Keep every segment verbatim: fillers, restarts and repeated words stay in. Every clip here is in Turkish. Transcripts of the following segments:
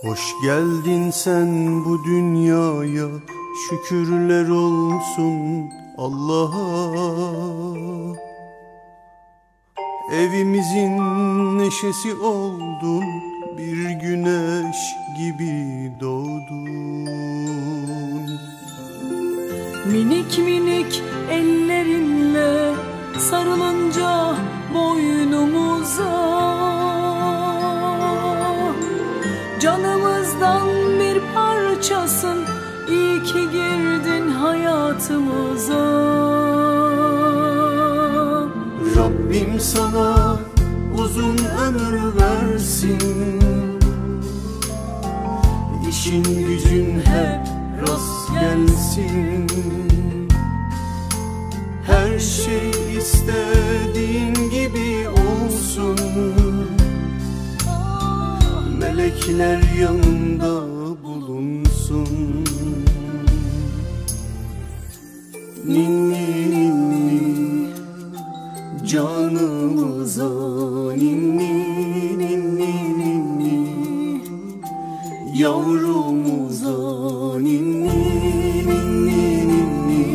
Hoş geldin sen bu dünyaya, şükürler olsun Allah'a. Evimizin neşesi oldun, bir güneş gibi doğdun. Minik minik ellerinle sarılınca boynumuza, canımızdan bir parçasın, iyi ki girdin hayatımıza. Rabbim sana uzun ömür versin, İşin gücün hep rast gelsin. Her şey istediğin gibi olsun, melekler yanında bulunsun. Ninni ninni canımıza, ninni ninni ninni yavrumuza, ninni ninni ninni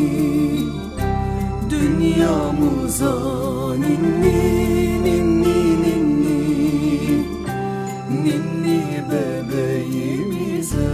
dünyamıza, ninni ninni ninni ninni bebeğimize.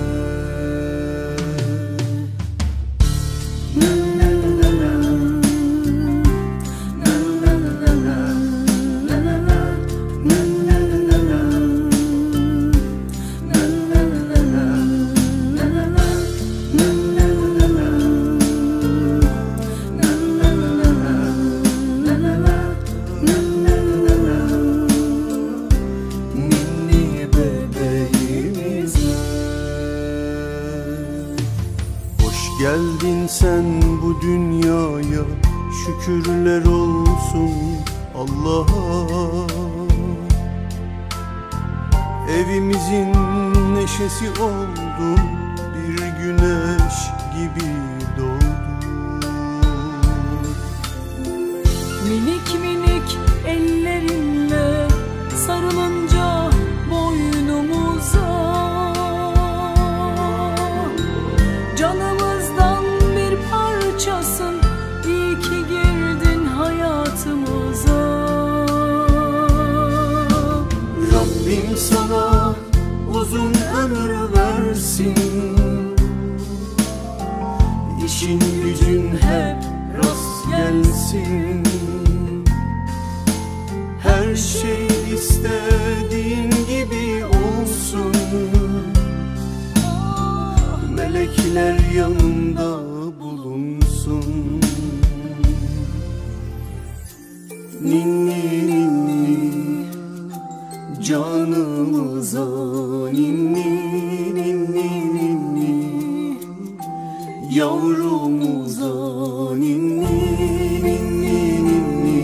Geldin sen bu dünyaya, şükürler olsun Allah'a. Evimizin neşesi oldun, bir güneş gibi doğdun. Minik minik ellerinle sarılınca boynumuza, canımızdan bir parçasın, iyi ki girdin hayatımıza. Rabbim sana uzun ömür versin, İşin gücün hep rast gelsin. Her şey istediğin gibi olsun, melekler yanında bulunsun. Ninni ninni canımıza, ninni ninni ninni yavrumuza, ninni ninni ninni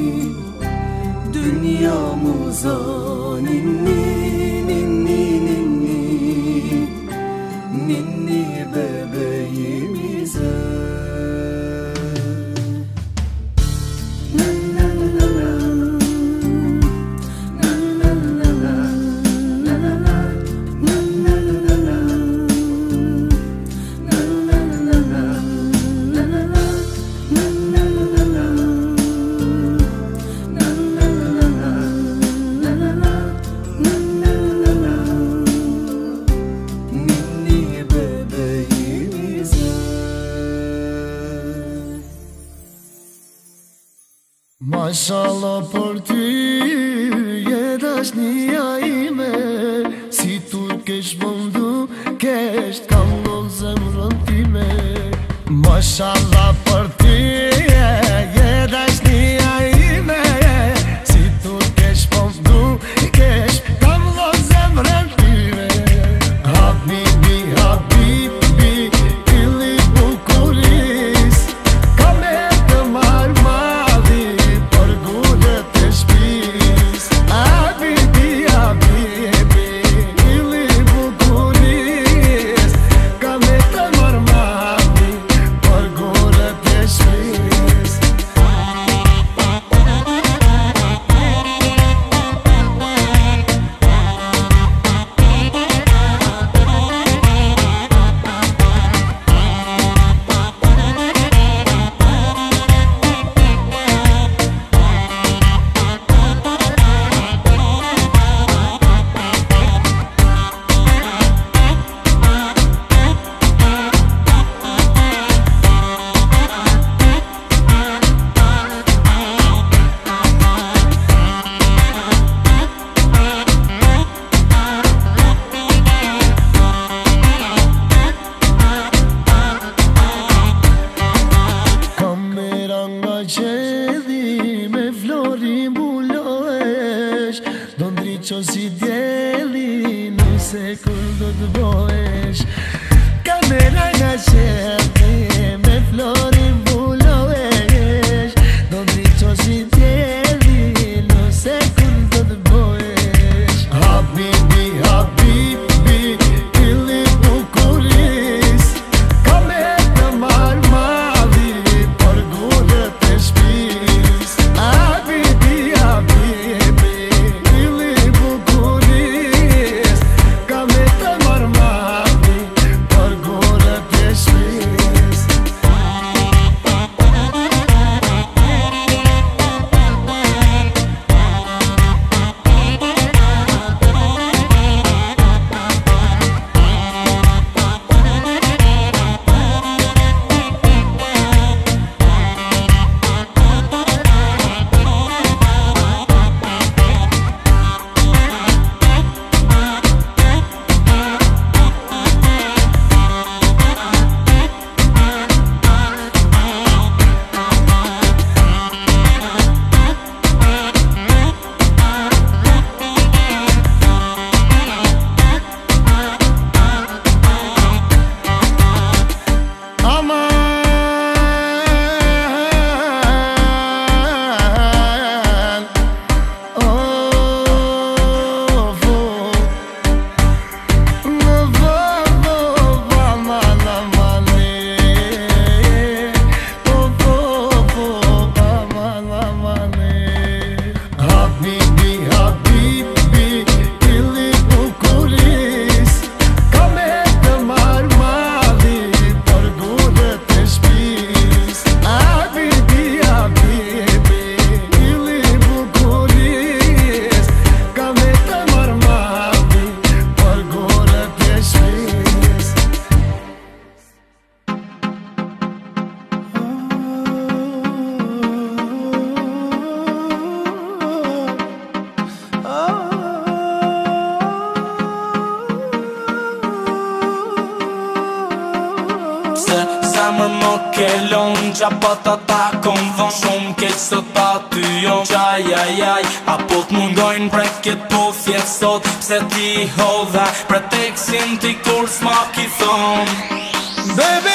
dünyamıza, ninni ninni ninni ninni bebeğimize. Mashallah për ty, je dashnia ime, si tu kesh mundu, kesh t'kallon zemrën time. Mashallah për ty, je dashnia ime, si tu kesh mundu, kesh t'kallon zemrën time. Habibi, habibi, ili bukuris, kam e të marmali për gullet e shpis. Habibi, habibi, ili bukuris, kam e të marmali për gullet se kur do të bohesh. Kamera nga qepi me florin vullohesh. Do ndriqo si tjeri nëse kur do të bohesh. Habibi, habibi, illi bukuris, kam e të marmali për gurët e shpis. Habibi, habibi, illi bukuris, kam e të marmali për gurët e shpis. Zemër më kelon, qa pa ta ta kom dhon shumë keq sot pa ty jon. Qaj, aj, aj, apo t'mungojnë preket po fjet sot. Pse ti hodha preteksin ti kur s'ma ki thon. Baby,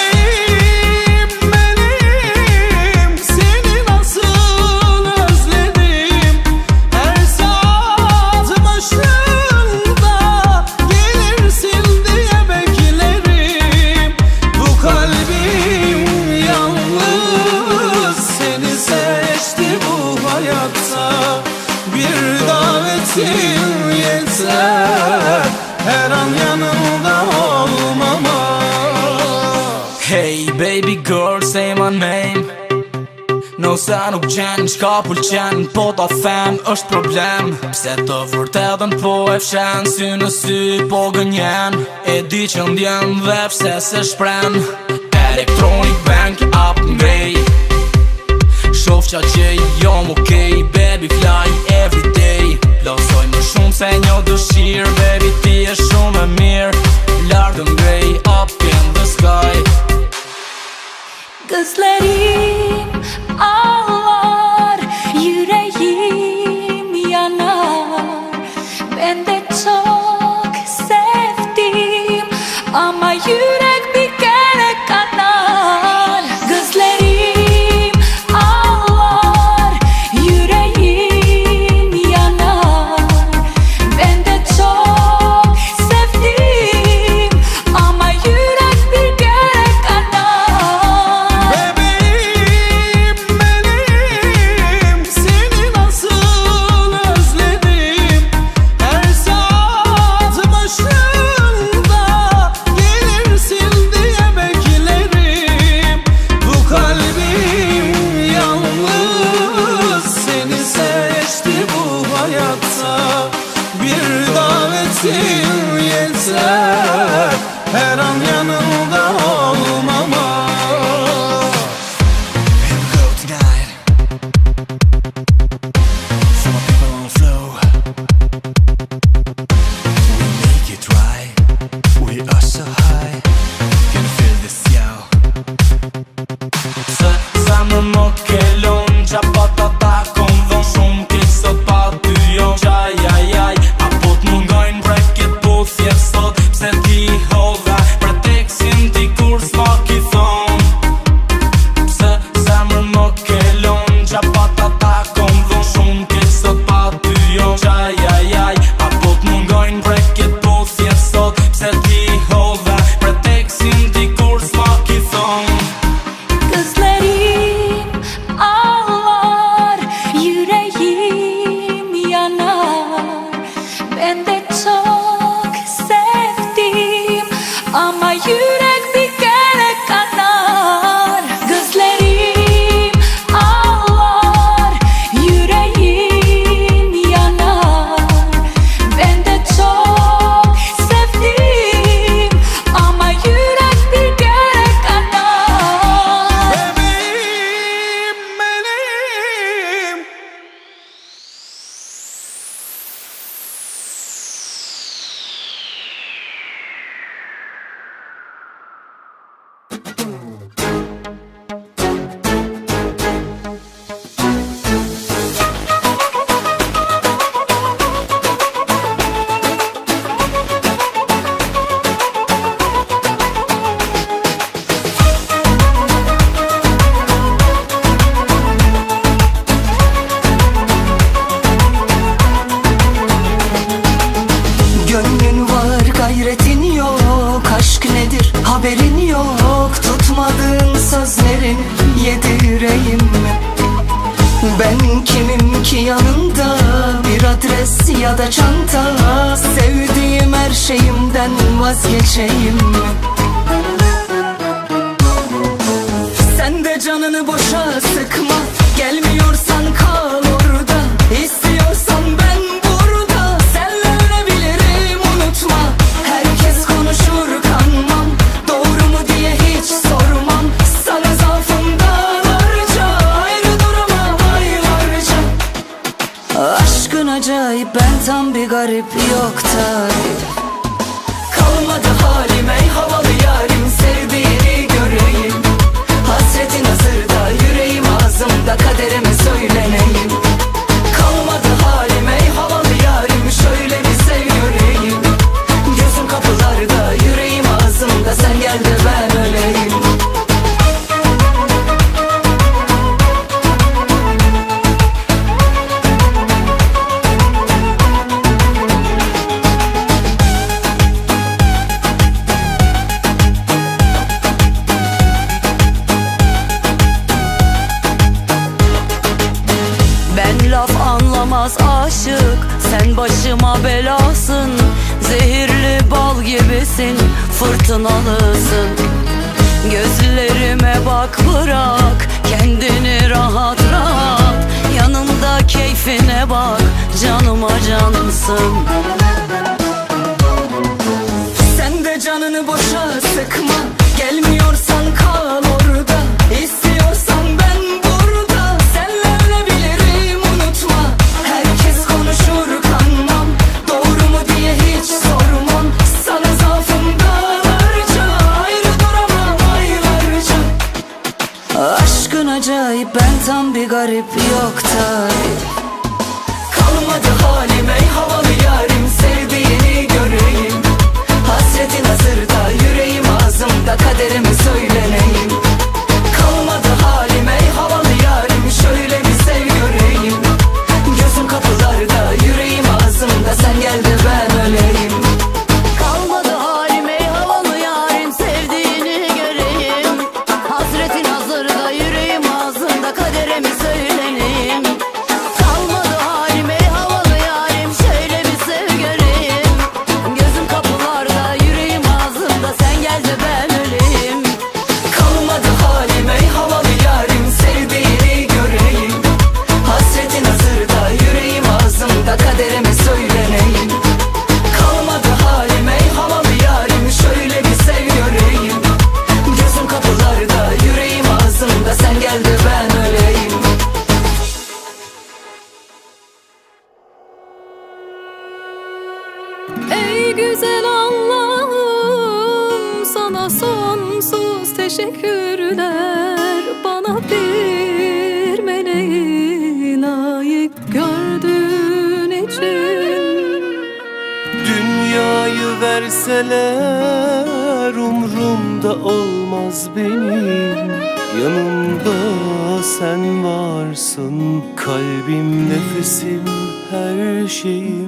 benim seni nasıl özledim. Her saat başında gelirsin diye beklerim. Bu kalbim yalnız seni seçti bu hayatta. Bir davetin yeter, her an yanımda olmama. Hey baby girl, say my name. No sa nuk qenë, qka pëlqen, po ta them është problem. Pse të vërtetën po e fshen, sy në sy po gënjen. E di që ndjen dhe pse se shpren. Electronic bank up ngrej, shof qa që jom okej. Baby fly everyday, plosoj më shumë se një dëshirë. Baby ti e shumë e mirë, lartë ngrej up in the sky. Gözlerim ağlar, yüreğim yanar. Ben de çok sevdim ama yürek bir kere kanar. Gözlerim ağlar, yüreğim yanar. Ben de çok sevdim ama yürek bir kere kanar. Bebeğim benim seni nasıl özledim. Her saat başında gelirsin diye beklerim. Bu kalbim yalnız seni seçti bu hayatta. Bir davetin yeter, her an yanımda olmama. Here we go tonight. For my people on flow. We make it right. We are so high. Can feel this, yo. Se zemër më kelon, qa pa ta ta kom dhon shumë keq sot pa ty jon. Qaj, aj, aj, apo t'mungojnë breket po thjesht haberin yok. Tutmadığın sözlerin yedi yüreğimi. Ben kimim ki yanında bir adres ya da çanta? Sevdiğim her şeyimden vazgeçeyim mi? Sen de canını boşa sıkma, gelmiyorsan kal orada. İstiyorsan ben burada, senle ölebilirim unutma. Herkes konuşur kanmam, doğru mu diye hiç sormam. Sana zaafımdan harca, ayrı duramam aylarca. Aşkın acayip, ben tam bir garip, yok tarif. Kalmadı halim ey havalı yarim, sevdiğini göreyim. Hasretin hazırda, yüreğim ağzımda, kaderime söyleneyim. Kalmadı halim ey havalı yarim, şöyle bir sev göreyim. Gözüm kapılarda, yüreğim ağzımda, sen gel de ben öleyim. Aşık, sen başıma belasın. Zehirli bal gibisin, fırtınalısın. Gözlerime bak, bırak kendini rahat rahat. Yanımda keyfine bak, canıma cansın. Sen de canını boşa sıkma, gelmiyorsan kal orada. İstiyorsan ben burada, senle ölebilirim unutma. Herkes konuşur kanmam, doğru mu diye hiç sormam. Sana zaafımdan harca, ayrı duramam aylarca. Aşkın acayip, ben tam bir garip, yok tarif. Kalmadı halim ey havalı yarim, sevdiğini göreyim. Hasretin hazırda, yüreğim ağzımda, kaderime söyleneyim. Kalmadı halim ey havalı yarim, şöyle bir sev göreyim. Gözüm kapılarda, yüreğim ağzımda, sen gel de ben öleyim. Kalmadı halim ey havalı yarim, sevdiğini göreyim. Hasretin hazırda, yüreğim ağzında, kaderimi söyleneyim. Kalmadı halim ey havalı yarim, şöyle bir sev göreyim. Gözüm kapılarda, yüreğim ağzımda, sen gel de ben öleyim. Kalmadı halim ey havalı yarim, sevdiğini göreyim. Hasretin hazırda, yüreğim ağzımda, kaderime söyleneyim. Kalmadı halim ey havalı yarim, şöyle bir sev göreyim. Gözüm kapılarda, yüreğim ağzımda, sen gel de ben öleyim. Ey güzel Allah'ım, sana sonsuz teşekkürler. Bana bir meleği layık gördüğün için. Dünyayı verseler umrumda olmaz benim. Yanımda sen varsın, kalbim, nefesim, her şeyim.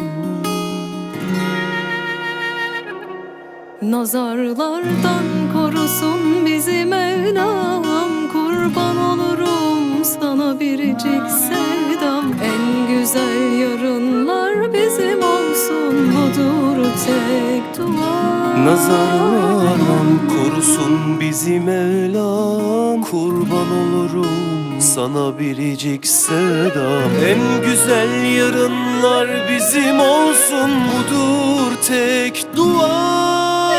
Nazarlardan korusun bizi Mevlam. Kurban olurum sana biricik sevdam. En güzel yarınlar bizim olsun, budur tek dua. Nazarlardan korusun bizi Mevlam. Kurban olurum sana biricik sevdam. En güzel yarınlar bizim olsun, budur tek dua.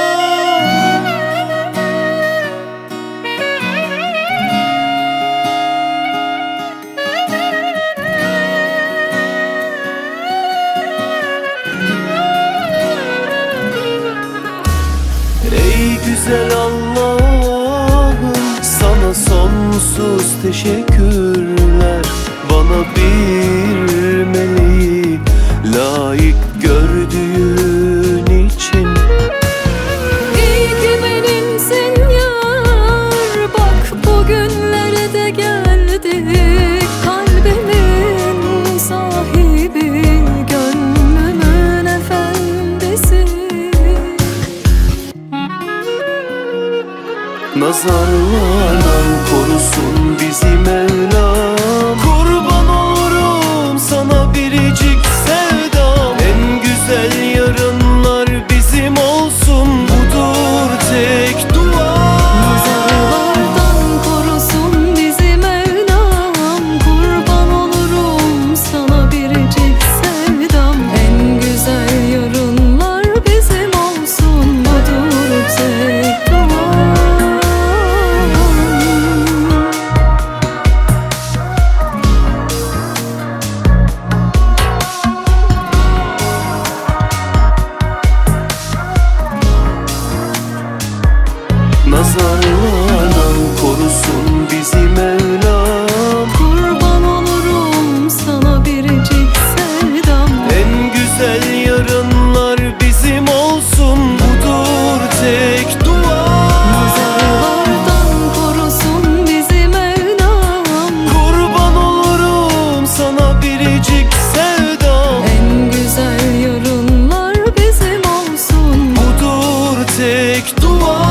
Güzel Allah'ım, sana sonsuz teşekkürler. Bana bir meleği layık gördüğün için. İyi ki benimsin yar, bak bugünlere de geldik. Kalbimin sahibi, gönlümün efendisi. Nazarlardan korusun bizi Mevlam. Kurban olurum sana biricik sevdam. En güzel yarınlar bizim olsun, budur tek dua. Nazarlardan korusun bizi Mevlam. Kurban olurum sana biricik sevdam. En güzel yarınlar bizim olsun, budur tek dua. Nazarlardan korusun bizi Mevlam. Kurban olurum sana biricik sevdam. En güzel yarınlar bizim olsun, budur tek dua. Nazarlardan korusun bizi Mevlam. Kurban olurum sana biricik sevdam. En güzel yarınlar bizim olsun, Budur tek dua.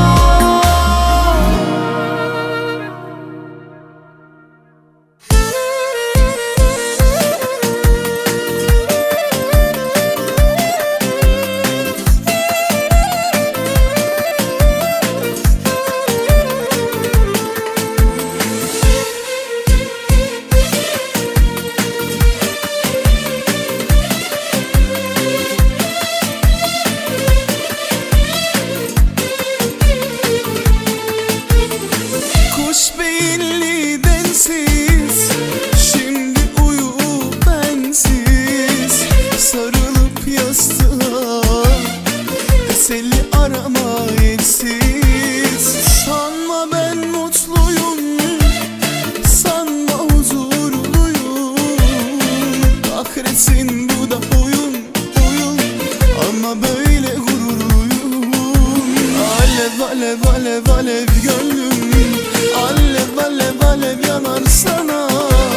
Kuş beyinli densiz, şimdi uyu bensiz. Sarılıp yastığa, teselli arama etsiz. Sanma ben mutluyum, sanma huzurluyum. Kahretsin bu da oyun, oyun, ama böyle gururluyum. Alev alev alev alev gönlüm, alev alev alev yanar sana.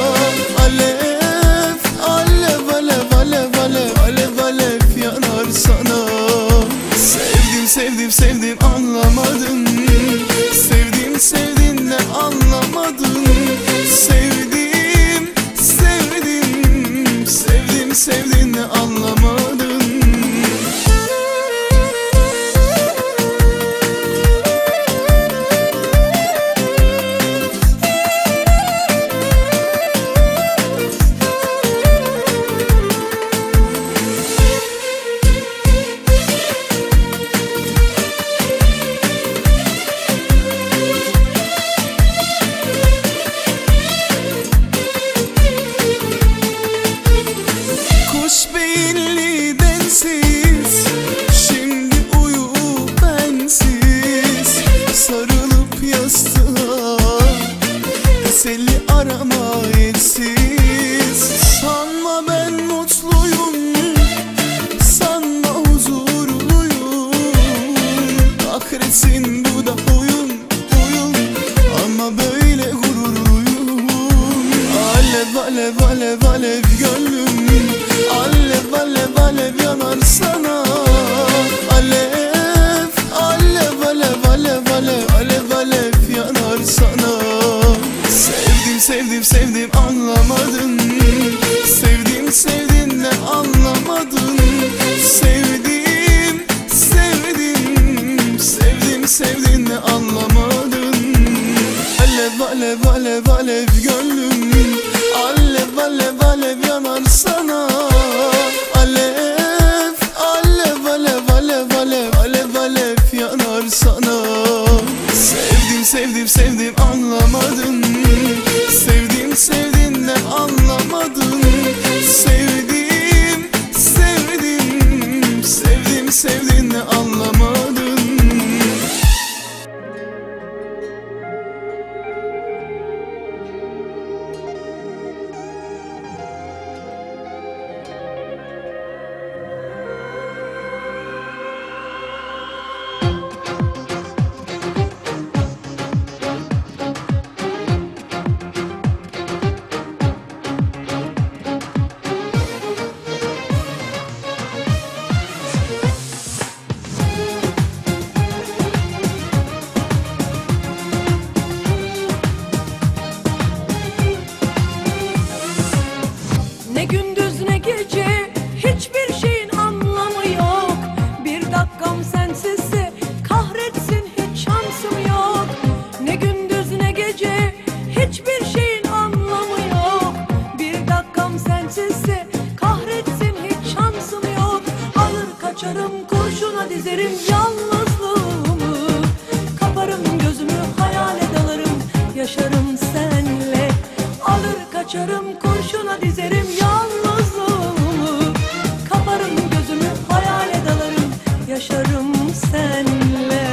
Alev alev alev alev alev alev alev yanar sana. Sevdim sevdim sevdim anlamadın. Sevdim sevdin ne anlamadın. Sevdim sevdim sevdim sevdin ne anlamadın. Kuş beyinli densiz, şimdi uyu bensiz. Sarılıp yastığa, teselli arama etsiz. Sanma ben mutluyum, sanma huzurluyum. Kahretsin bu da oyun, oyun, ama böyle gururluyum. Alev alev alev alev gönlüm, alev alev alev yanar sana. Alev alev alev alev alev alev alev yanar sana. Sevdim sevdim sevdim anlamadın. Sevdim sevdin ne anlamadın. Sevdim sevdim sevdim sevdin ne anlamadın. Alev alev alev alev gönlüm, alev alev alev yanar sana. Alev alev alev alev alev alev alev yanar sana. Sevdim sevdim sevdim anlamadın. Sevdim sevdin ne anlamadın. Sevdim sevdim sevdim sevdin ne anlamadın. yalnızlığımı. Kaparım gözümü, hayale dalarım, yaşarım senle. Alır kaçarım, kurşuna dizerim yalnızlığımı. Kaparım gözümü, hayale dalarım, yaşarım senle.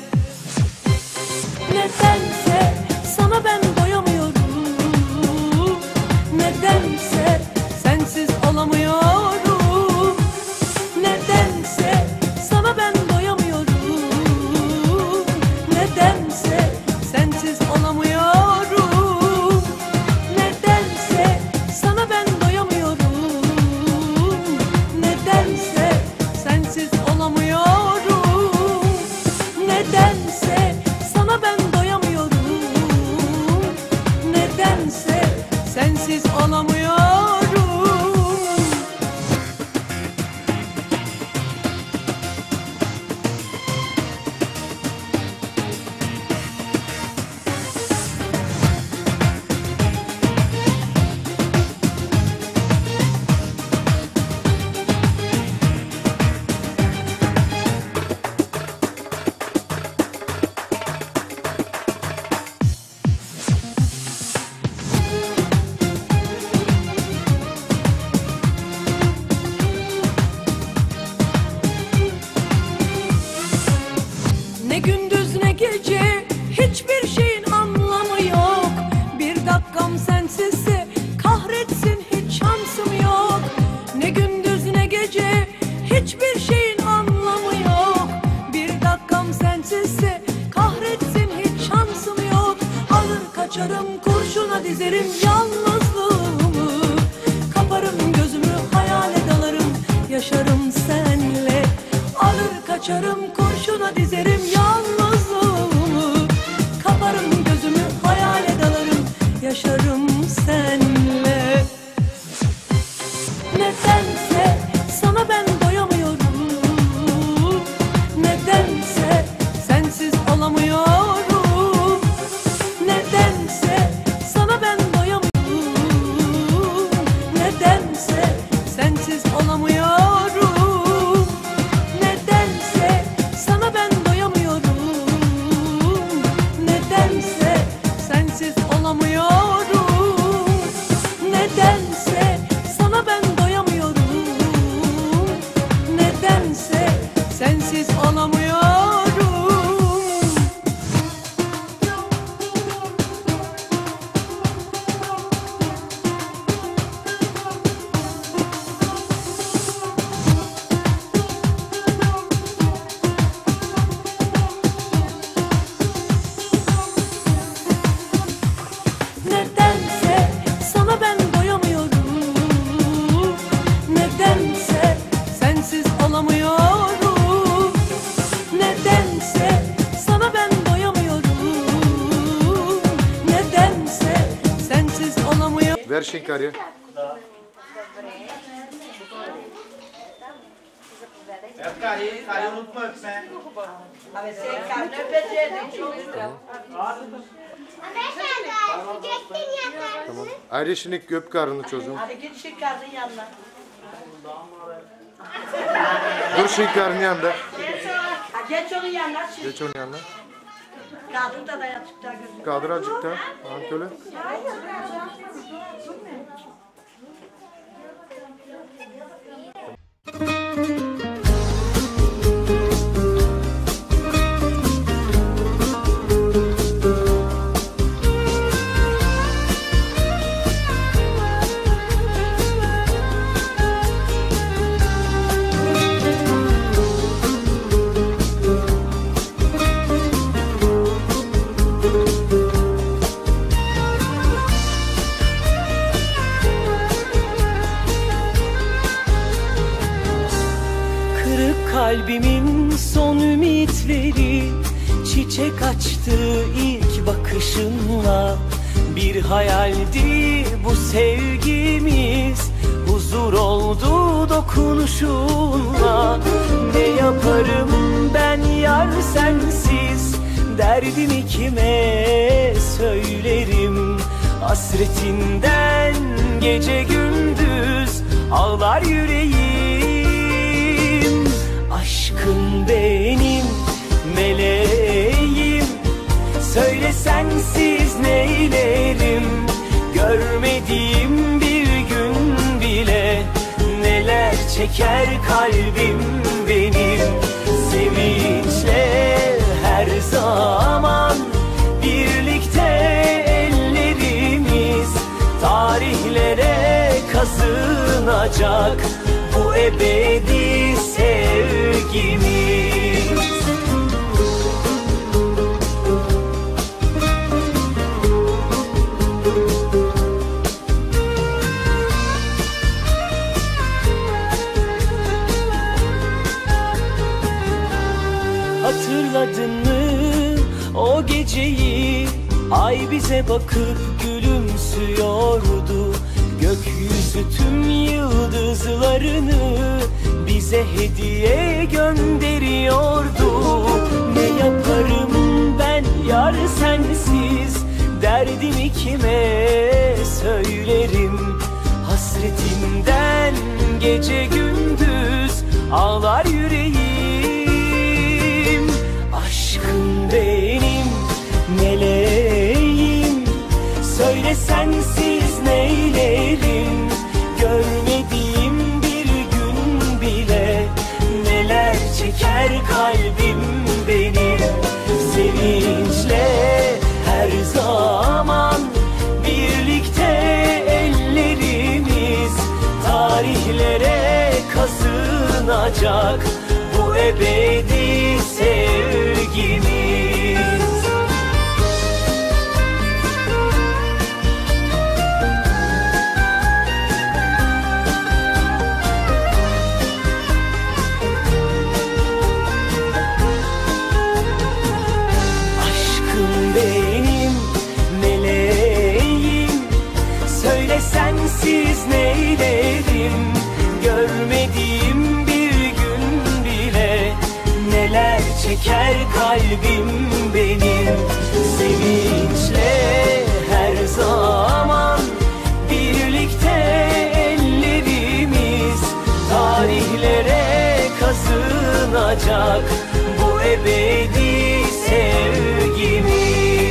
Nedense sana ben doyamıyorum, nedense sensiz olamıyorum. Nedense sana ben doyamıyorum, nedense sensiz olamıyorum. Nedense sana ben doyamıyorum, nedense sensiz olamıyorum. Nedense sana ben doyamıyorum, nedense sensiz olamıyorum. Ne gündüz ne gece, hiçbir şeyin anlamı yok. Bir dakikam sensizse kahretsin, hiç şansım yok. Ne gündüz ne gece, hiçbir şeyin anlamı yok. Bir dakikam sensizse kahretsin, hiç şansım yok. Alır kaçarım, kurşuna dizerim yalnızlığımı. Kaparım gözümü, hayale dalarım, yaşarım senle. Alır kaçarım, kurşuna dizerim yalnızlığımı. Kaparım gözümü, hayale dalarım, yaşarım senle. Nedense sana ben doyamıyorum, nedense sensiz olamıyorum. Nedense sana ben doyamıyorum, nedense sensiz olamıyorum. Nedense sana ben doyamıyorum, nedense sensiz olamıyorum. Nedense sana ben doyamıyorum, nedense sensiz olamıyorum. Nedense sana ben doyamıyorum, nedense sensiz olamıyorum. Nedense sana ben doyamıyorum, nedense sensiz olamıyorum. Ver şenkari. Kari, kari unutma öpme. Tamam. Ayrıca şimdi öp karnını çocuğum. Hadi git şekerin yanına. Dur şekerin yanında. Ha, geç onun yanına. Geç onun yanına. Kadın da da yatıkta gözüm. Kaldır azıcık daha. Ha, şöyle. Kalbimin son ümitleri çiçek açtı ilk bakışınla. Bir hayaldi bu sevgimiz, huzur oldu dokunuşunla. Ne yaparım ben yar sensiz, derdimi kime söylerim? Hasretinden gece gündüz ağlar yüreğim. Aşk Aşkın benim meleğim, söyle sensiz neylerim. Görmediğim bir gün bile neler çeker kalbim benim. Sevinçle her zaman birlikte ellerimiz tarihlere kazınacak bu ebedi sevgimiz. Hatırladın mı o geceyi? Ay bize bakıp gülümsüyordu. Gökyüzü tüm yıldızlarını bize hediye gönderiyordu. Ne yaparım ben yar sensiz, derdimi kime söylerim? Hasretinden gece gündüz ağlar yüreğim. Aşkım benim meleğim, söyle sensiz neylerim. Görmediğim bir gün bile neler çeker kalbim benim. Sevinçle her zaman birlikte ellerimiz tarihlere kazınacak bu ebedi sevgimiz. Aşkım benim meleğim, söyle sensiz neylerim. Görmediğim bir gün bile neler çeker kalbim benim. Sevinçle her zaman birlikte ellerimiz tarihlere kazınacak bu ebedi sevgimiz.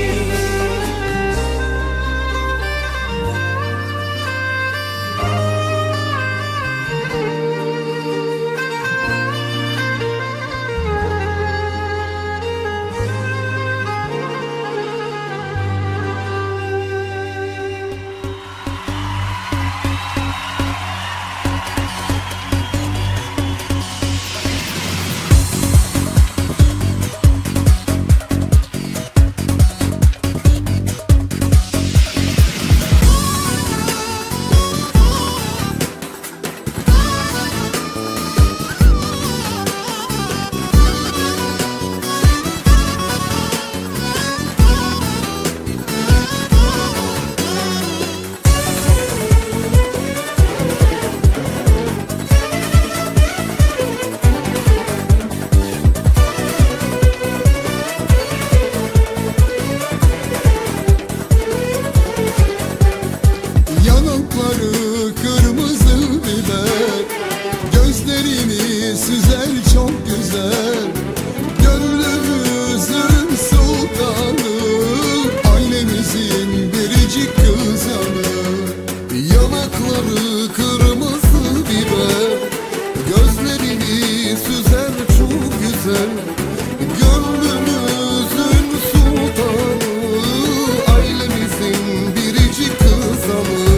Yanakları kırmızı biber, gözlerini süzer çok güzel. Gönlümüzün sultanı, ailemizin biricik kızanı. Yanakları kırmızı biber, gözlerini süzer çok güzel. Gönlümüzün sultanı, ailemizin biricik kızanı.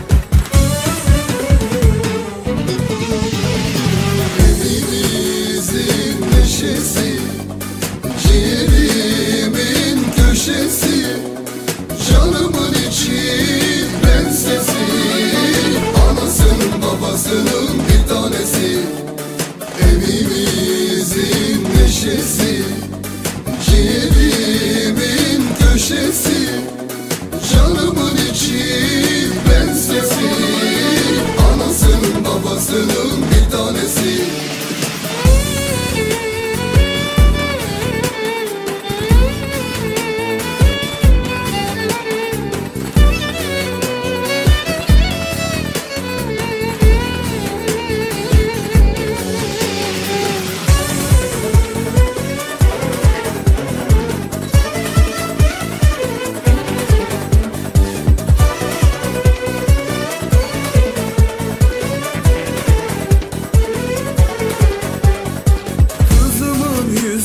Evimizin neşesi, ciğerimin köşesi, canımın içi prensesi, anasının babasının bir tanesi. Evimizin neşesi, ciğerimin köşesi, canımın içi prensesi, anasının babasının bir tanesi.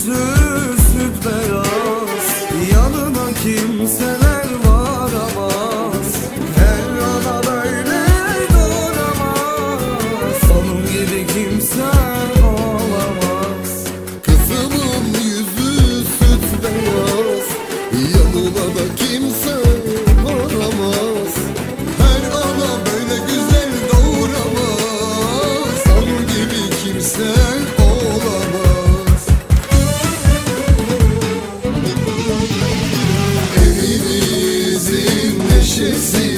yüzü süt beyaz, yanına kimseler varamaz. Her ana böyle doğramaz, onun gibi kimse olamaz. Kızımın yüzü süt beyaz, yanına da kimse varamaz. Her ana böyle güzel doğuramaz, onun gibi kimse olamaz. Evimizin neşesi,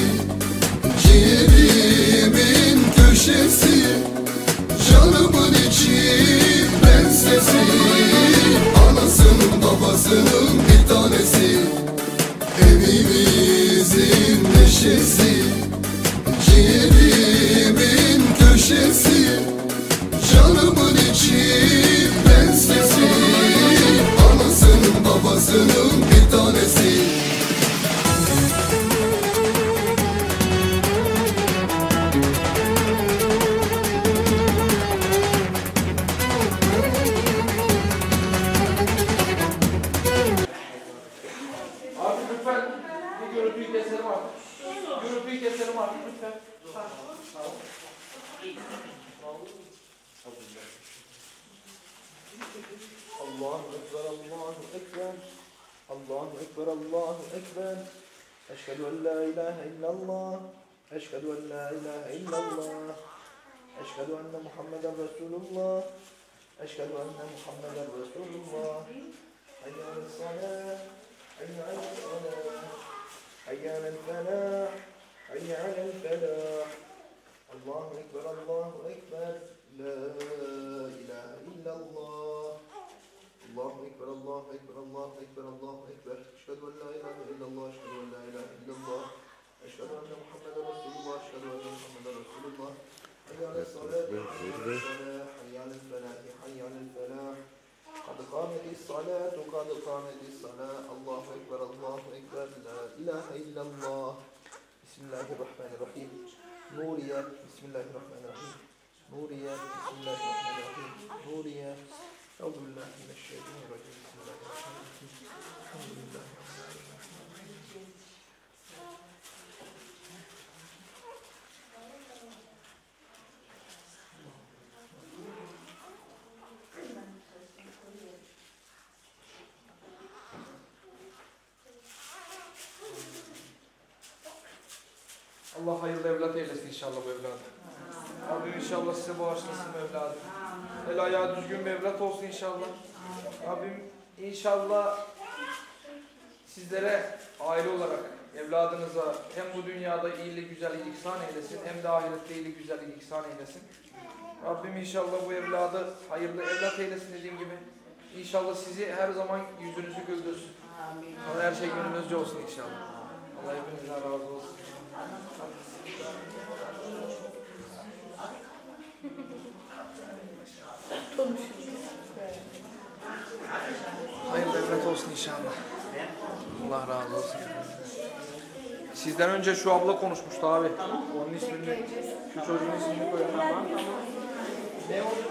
ciğerimin köşesi, canımın içi prensesi, anasının babasının bir tanesi. Evimizin neşesi, ciğerimin köşesi, canımın içi prensesi, anasının babasının bir tanesi. Abi lütfen bir görüntüyü keselim artık. Görüntüyü keselim artık lütfen. Allahu Ekber, Allahu Ekber. Allahu Ekber, Allahu Ekber. Eşhedü en la ilahe illallah. Eşhedü en la ilahe illallah. Eşhedü enne Muhammeden Resulullah. Eşhedü enne Muhammeden Resulullah. Hayya alas-salah. Hayya alas-salah. Hayya alel-felah. Hayya alel-felah. Allahu Ekber, Allahu Ekber. La ilahe illallah. Allahu Ekber, Allahu Ekber, Allahu Ekber, Allahu Ekber. Eşhedü en la ilahe illallah. Eşhedü en la ilahe illallah. Eşhedü enne Muhammeden Resulullah. Eşhedü enne Muhammeden Resulullah. Hayya alel-salah. Hayya alel-felah. Hayya alel-felah. قد قامت الصلاة قد قامت الصلاة الله أكبر الله أكبر لا إله إلا الله بسم الله الرحمن الرحيم نوريا بسم الله الرحمن الرحيم نوريا بسم الله الرحمن الرحيم نوريا أعوذ بالله من الشيطان الرجيم بسم الله الرحمن الرحيم الحمد لله رب العالمين. Allah hayırlı evlat eylesin inşallah bu evladı. Rabbim inşallah size bağışlasın evladı. El ayağı düzgün bir evlat olsun inşallah. Rabbim inşallah sizlere aile olarak evladınıza hem bu dünyada iyilik güzellik ihsan eylesin hem de ahirette iyilik güzellik ihsan eylesin. Rabbim inşallah bu evladı hayırlı evlat eylesin dediğim gibi. İnşallah sizi her zaman yüzünüzü güldürsün. Her şey gönlünüzce olsun inşallah. Allah hepinizden razı olsun. Hayırlı evlat olsun inşallah. Allah razı olsun. Sizden önce şu abla konuşmuştu abi. Onun ismini, şu çocuğun ismini koyalım. Tamam, tamam. Ne oldu?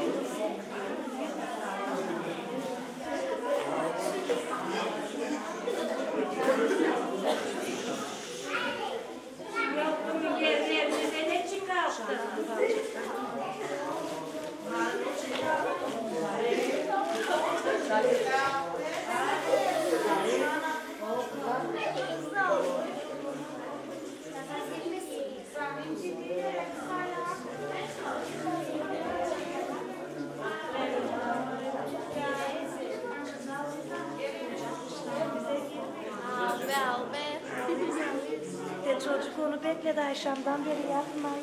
Çocuk onu bekledi akşamdan beri yapmayın.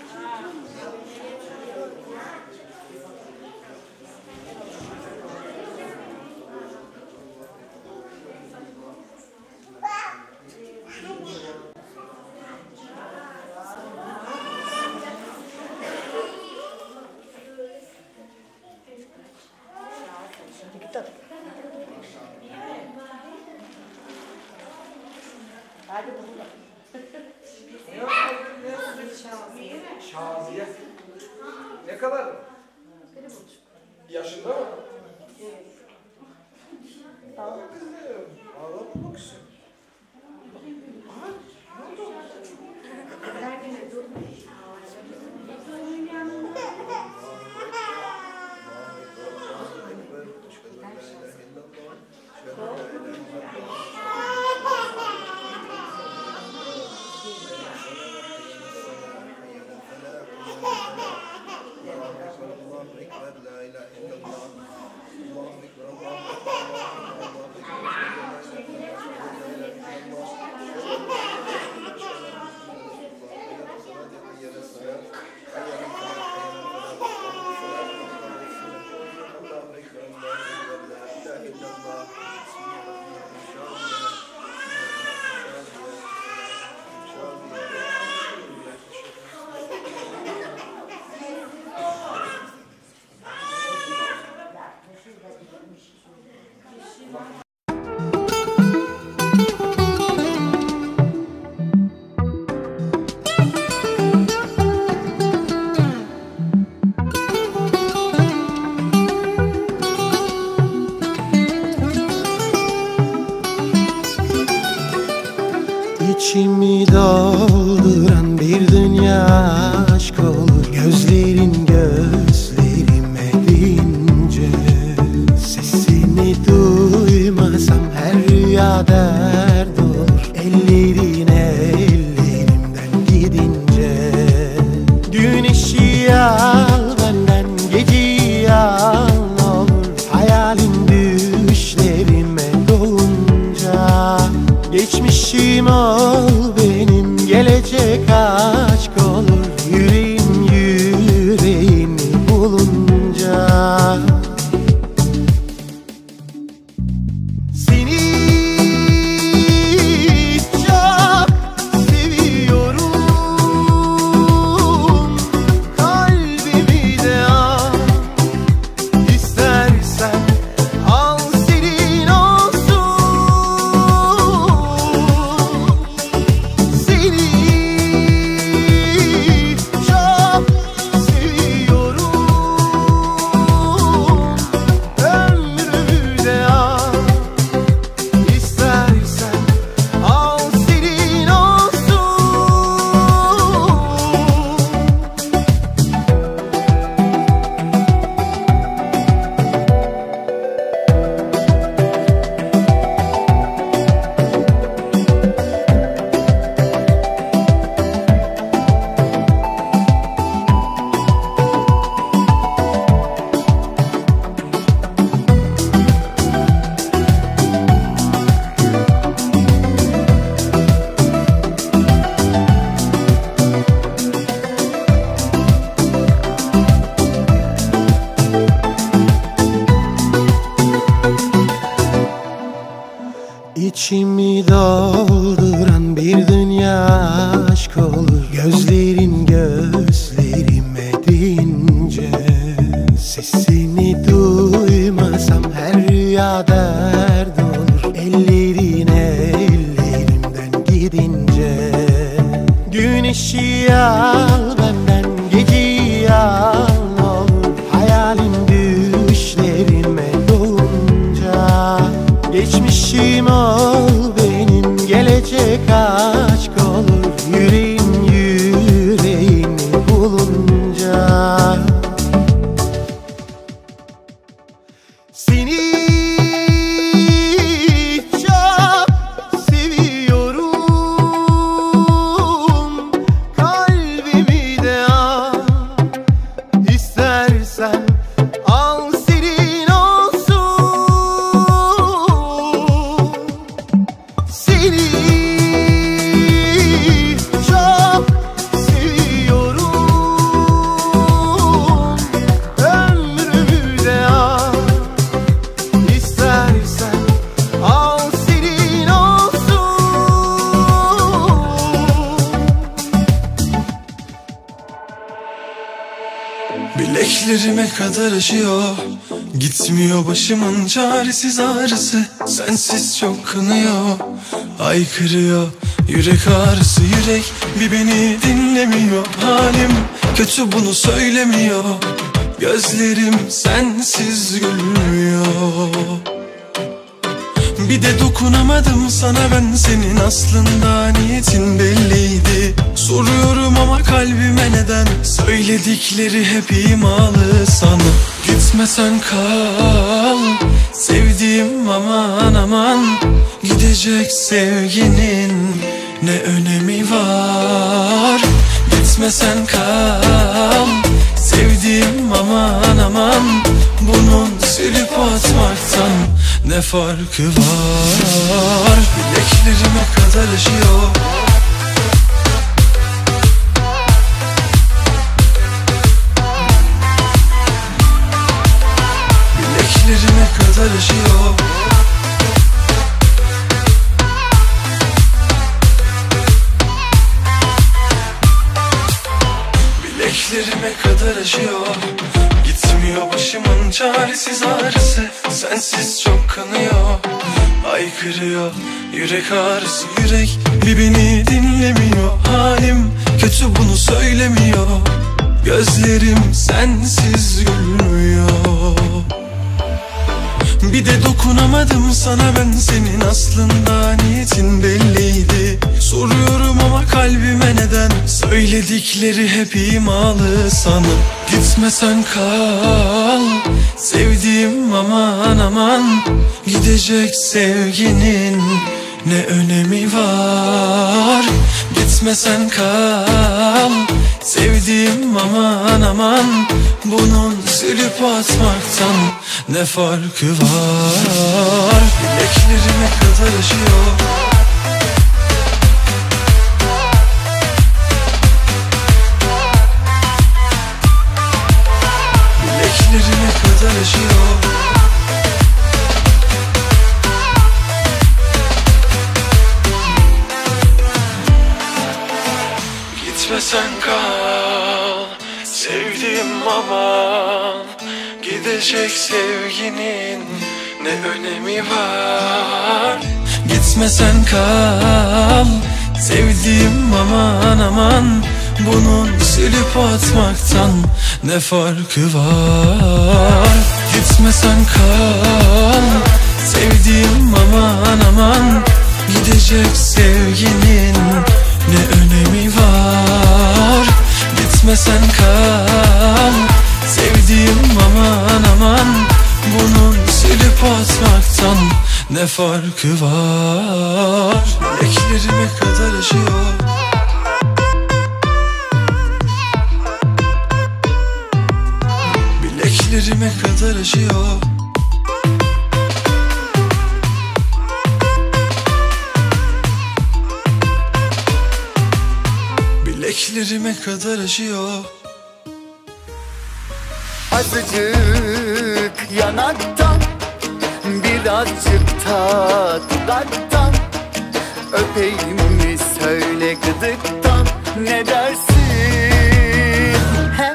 Hadi bunu. Şaziye. Ne kadar? Yaşında mı? İçimi dolduran bir dünya aşk olur. Gözlerin gözlerime deyince, sesini duymasam her rüya dert olur. Ellerin ellerimden gidince, güneşi al benden, geceyi al ne olur. Hayalin düşlerime dolunca, geçmişim ol benim, gelecek aşk olur. Yüreğim yüreğini bulunca, seni çok seviyorum. Kalbimi de al, istersen al senin olsun. Seni çok seviyorum. Ömrümü de al, istersen al senin olsun. İçimi dolduran bir dünya aşk olur. Gözlerin gözlerime deyince, sesini duymasam her rüya dert olur. Ellerin ellerimden gidince, güneşi al benden, geceyi al ne olur. Hayalin düşlerime dolunca, geçmişim ol benim, gelecek aşk olur. Yüreğim yüreğini bulunca, seni çok seviyorum. Kalbimi de al, istersen al senin olsun. Seni çok seviyorum. Ömrümü de al, istersen al senin olsun. Bileklerime kadar aşıyor, gitmiyor başımın çaresiz ağrısı. Sensiz çok kınıyor, haykırıyor yürek ağrısı. Yürek bir beni dinlemiyor, halim kötü bunu söylemiyor. Gözlerim sensiz gülmüyor. de dokunamadım sana ben, senin aslında niyetin belliydi. Soruyorum ama kalbime neden, söyledikleri hep imalı sana. Gitmesen kal sevdiğim, aman aman. Gidecek sevginin ne önemi var? Gitmesen kal sevdiğim, aman aman. Bunun silip atmaktan ne farkı var? Bileklerime kadar acıyor. Bileklerime kadar acıyor. Bileklerime kadar acıyor. Gitmiyor başımın çaresiz ağrısı, sensiz çok kanıyor. Haykırıyor yürek ağrısı, yürek bir beni dinlemiyor. Halim kötü, bunu söylemiyor. Gözlerim sensiz gülmüyor. Bir de dokunamadım sana ben, senin aslında niyetin belliydi. Soruyorum ama kalbime neden, söyledikleri hep imalı sana. Gitmesen kal sevdiğim, aman aman. Gidecek sevginin ne önemi var? Gitmesen kal sevdiğim, aman aman. Bunun silip atmaktan ne farkı var? Bileklerime kadar acıyor. Bileklerime kadar acıyor. Gitmesen kal sevdiğim, aman. Gidecek sevginin ne önemi var? Gitmesen kal sevdiğim, aman aman. Bunun silip atmaktan ne farkı var? Gitmesen kal sevdiğim, aman aman. Gidecek sevginin ne önemi var? Gitmesen kal sevdiğim, aman aman. Bunun silip atmaktan ne farkı var? Bileklerime kadar acıyor. Bileklerime kadar acıyor. Bileklerime kadar acıyor. Azıcık yanaktan, birazcık da dudaktan. Öpeyim mi söyle gıdıktan, ne dersin? He?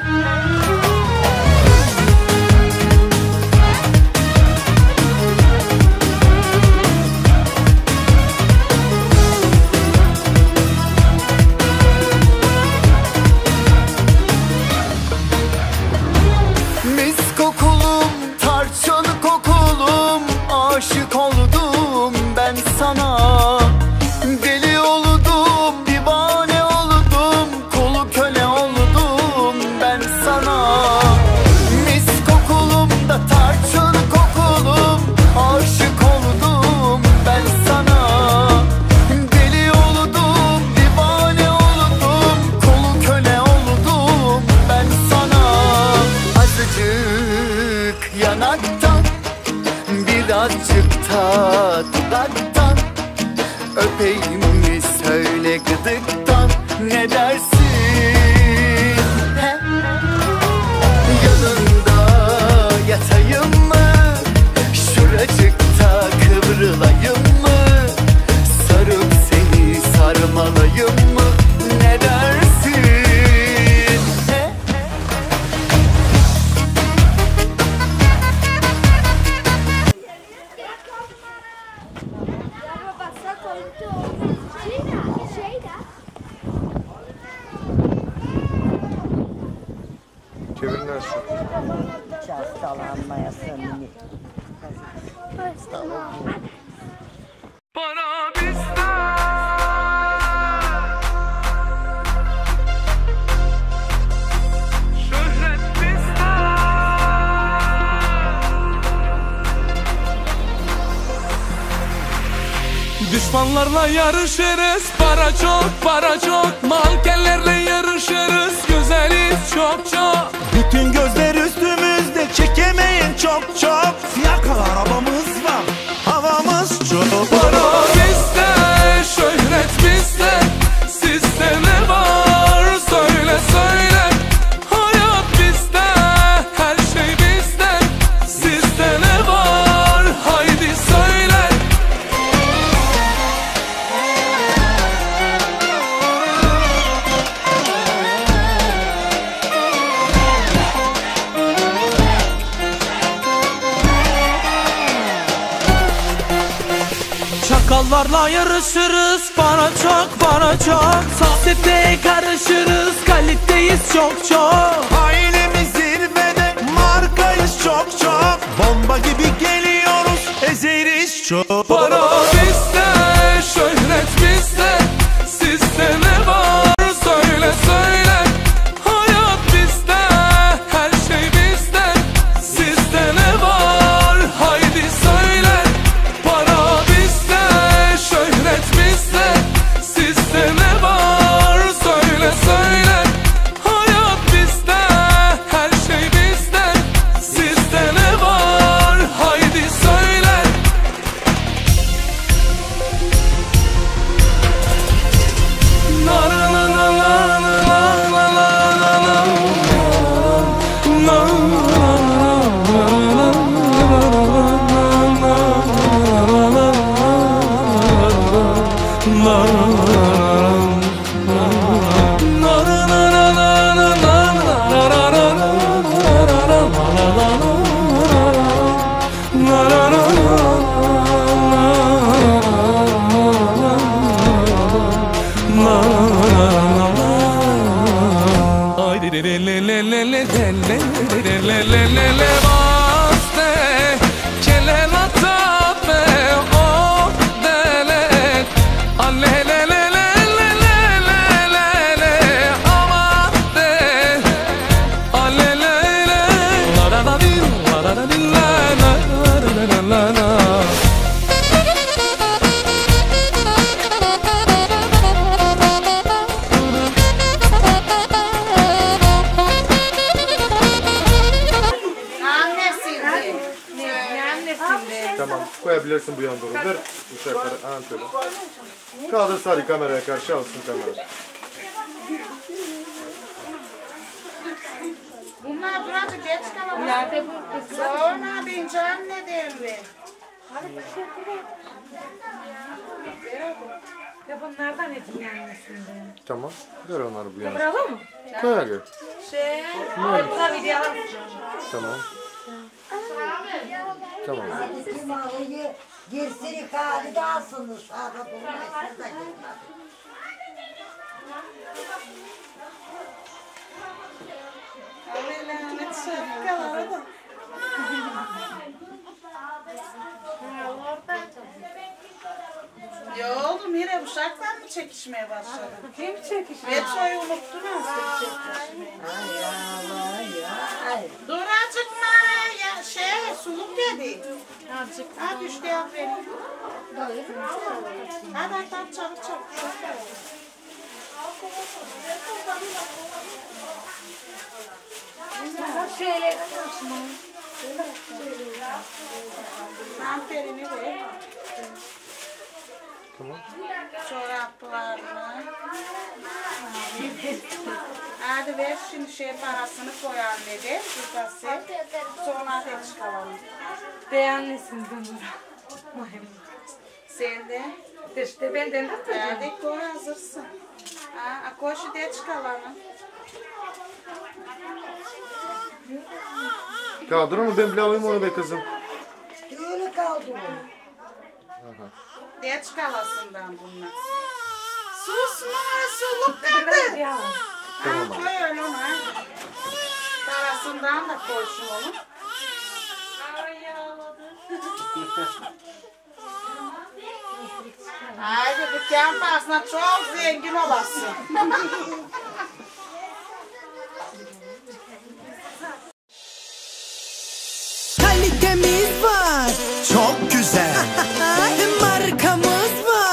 Mis kokulum, tarçın kokulum. Aşık oldum ben sana. Deli oldum, divane oldum. Kulu köle oldum ben sana. Mis kokulum da tarçın kokulum. Aşık oldum ben sana. Deli oldum, divane oldum. Kulu köle oldum ben sana. Azıcık yanaktan, birazcık da dudaktan. Öpeyim mi söyle gıdıktan, ne dersin? He? Yanında yatayım mı? Şuracıkta kıvrılayım mı? Sarıp seni sarmalayım mı? Ne dersin? He? Çevirin Ersin. Hastalanmayasın. Düşmanlarla yarışırız, para çok, para çok. Mankenlerle yarışırız, güzeliz çok çok. Bütün gözler üstümüzde, çekemeyin çok çok. Siyah kal arabamız var, havamız çok. Para bizde, şöhret bizde. Sizde ne var söyle söyle. Hayat bizde, her şey bizde. Sizde ne var haydi söyle. Çakallarla yarışırız, para çok, para çok. Sosyeteye karışırız, kaliteyiz çok çok. Ailemiz zirvede, markayız çok çok. Bomba gibi geliyoruz, ezeriz çok. Para bizde, şöhret bizde. Sizde ne var söyle söyle. Hayat bizde, her şey bizde. Sizde ne var haydi söyle. Para bizde, şöhret bizde. Sizde ne var söyle söyle. Hayat bizde, her şey bizde. Sizde ne var haydi söyle. Na na na na na na na na na Tamam, koyabilirsin bu yana doğru. Ver uşakları. Aha şöyle. Kaldır sarı kameraya karşı, alsın kamera. Bunlar birazcık geç kalalım. Nerede bu kız? Sonra bince anne derdi. Ya bunlardan etin gelmesinde. Tamam, ver onları bu yana. Bravo mu? Koy gel. Şey, hepsine video alalım. Tamam. Tamam. Kim alıyı girsini kağıdı da alsınız. Sağda durmayısınız da girmez. Lanet şapkaları da. Ya oğlum yine uşaktan mı çekişmeye başladı? Kim çekişiyor? Metroyu unuttun aslında çekişmeyi. Ay Allah ya. Ay. Dur azıcık ya şey suluk dedi. Azıcık. Hadi işte yap beni. Hadi hadi hadi çabuk çabuk. Şöyle konuşma. Amperini ver. Tamam. Çoraplarını. Hadi ver şimdi şey parasını koy anne de. Şurası. Sonra da çıkalım. Beğenlisin bunu. Sen de. İşte benden de tutacağım. Hadi koy hazırsın. Ha, koy şu de çıkalım. Kaldır mı? Ben bile alayım onu be kızım. Öyle kaldı o. Aha. De çıkalasından bunlar. Susma suluk dedi. Tamam. Koy öyle onu. Parasından da koysun onu. Haydi dükkan parasına çok zengin olasın. Kalitemiz var, çok güzel. Markamız var.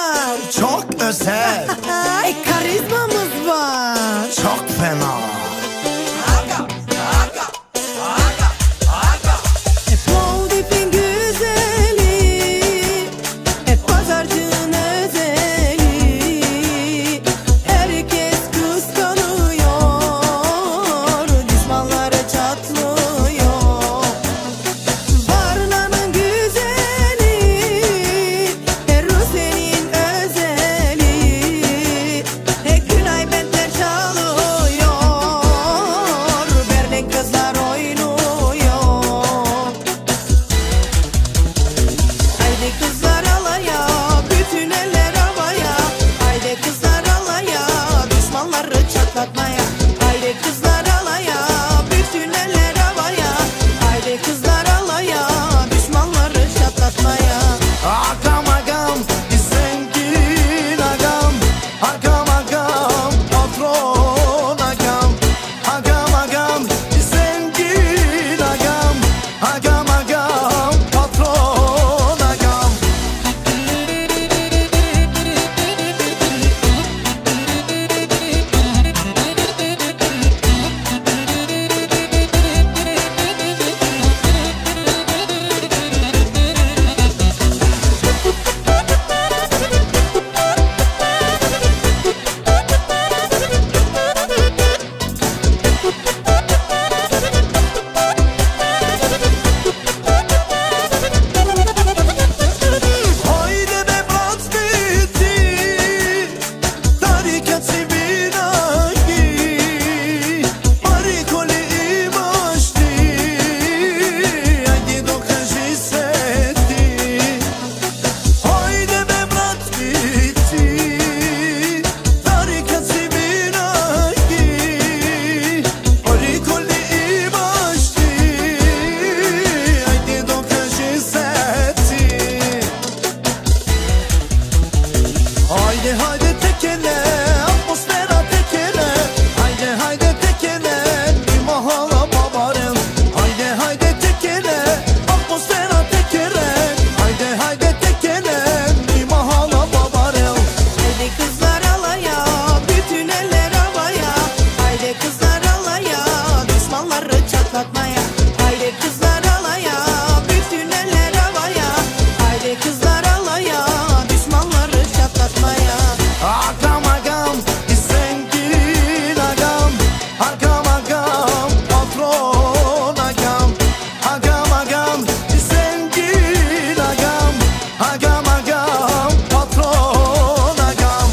Haydi haydi tekele, atmosfera tekele. Haydi haydi tekele, bir mahala babarım. Haydi haydi tekele, atmosfera tekele. Haydi haydi tekele, bir mahala babarım. Haydi kızlar alaya, bütün eller havaya. Haydi kızlar alaya, düşmanları çatlatmaya. Haydi kızlar alaya, bütün eller havaya. Haydi kızlar alaya, düşmanları çatlatmaya. Agam agam, zengin agam. Agam agam, patron agam. Agam agam, zengin agam. Agam agam, patron agam.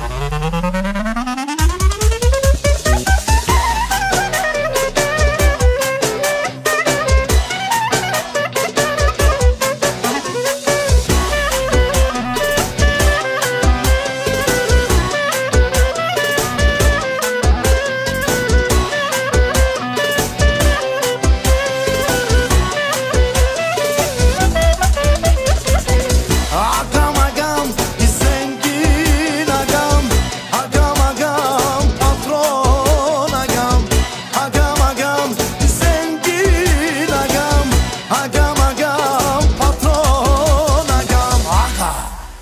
Agam agam, zengin agam. Agam agam, patron agam. Agam agam, zengin agam. Agam agam, patron agam. Aga.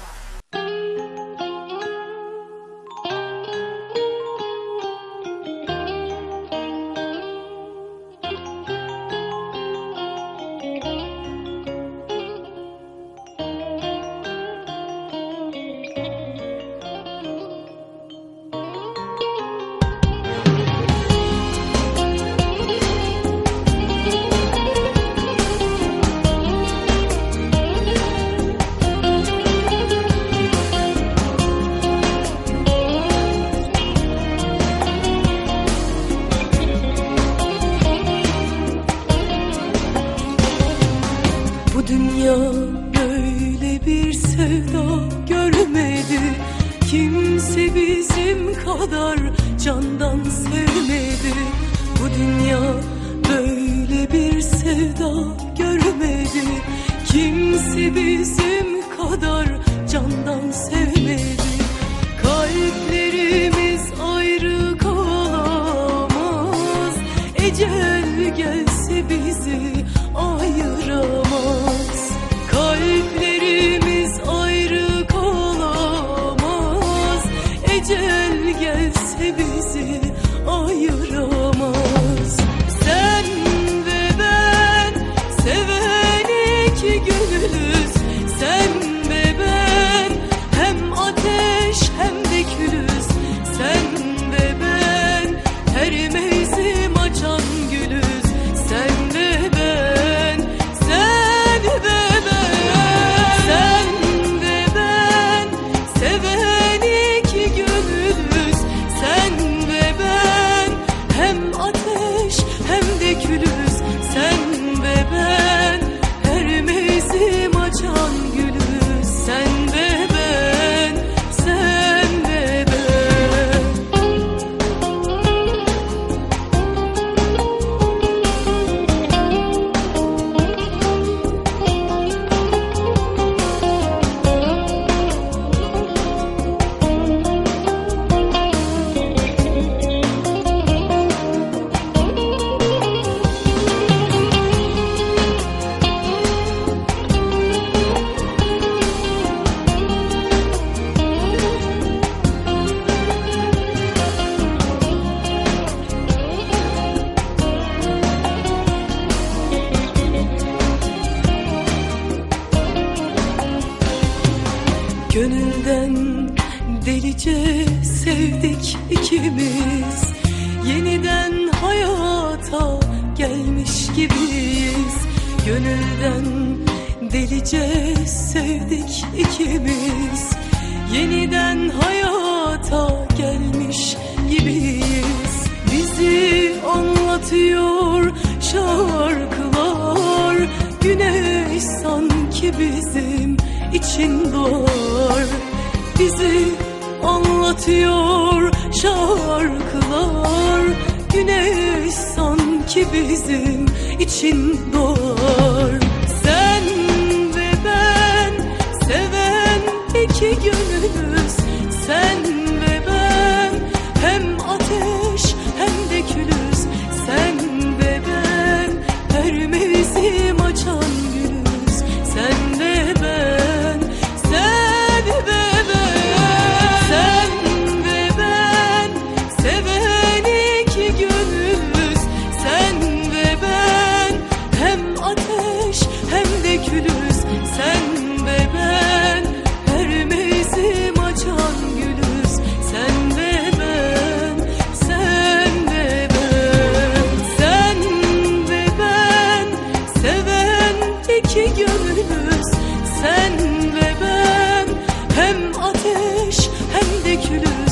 Bu dünya böyle bir sevda görmedi. Kimse bizim kadar candan sevmedi. Bu dünya böyle bir sevda görmedi. Kimse bizim kadar candan sevmedi. Kalplerimiz ayrı kalamaz. Ecel gelse bizi ayıramaz. Kalplerimiz ayrı kalamaz. Ecel gelse bizi ayıramaz. Sen ve ben seven iki gönüllüz. Sen ve ben hem ateş hem de külüz. Sen ve ben her mevsim açan gülüz. Sen ve ben, sen ve ben, sen ve ben seven iki gönüllüz. Sen ve ben hem ateş hem de külüz. Sen ve ben her mevsim açan gülüz. Sen ve ben, sen ve ben. Gönülden delice sevdik ikimiz. Yeniden hayata gelmiş gibiyiz. Gönülden delice sevdik ikimiz. Yeniden hayata gelmiş gibiyiz. Bizi anlatıyor şarkılar. Güneş sanki bizim için doğar. Bizi anlatıyor şarkılar. Güneş sanki bizim için doğar. Sen ve ben seven iki gönüllüz. sen ve ben, hem ateş hem de külüm.